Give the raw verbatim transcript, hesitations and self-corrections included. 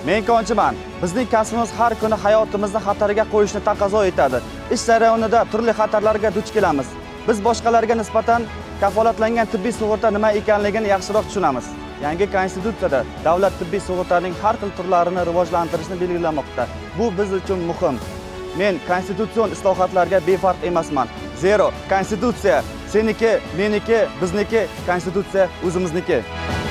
Men konchiman. Bizning kasbimiz har kuni hayotimizni xatarga qo'yishni taqozo etadi. Ish jarayonida turli xatarlarga duch kelamiz. Biz boshqalarga nisbatan kafolatlangan tibbiy sug'urta nima ekanligini yaxshiroq tushunamiz. Yangi konstitutsiyada davlat tibbiy sug'urtaning har xil turlarini rivojlantirishni belgilamoqda. Bu biz uchun muhim. Men konstitutsion islohotlarga befarq emasman. Zero konstitutsiya seniki, meniki, bizniki, konstitutsiya o'zimizniki.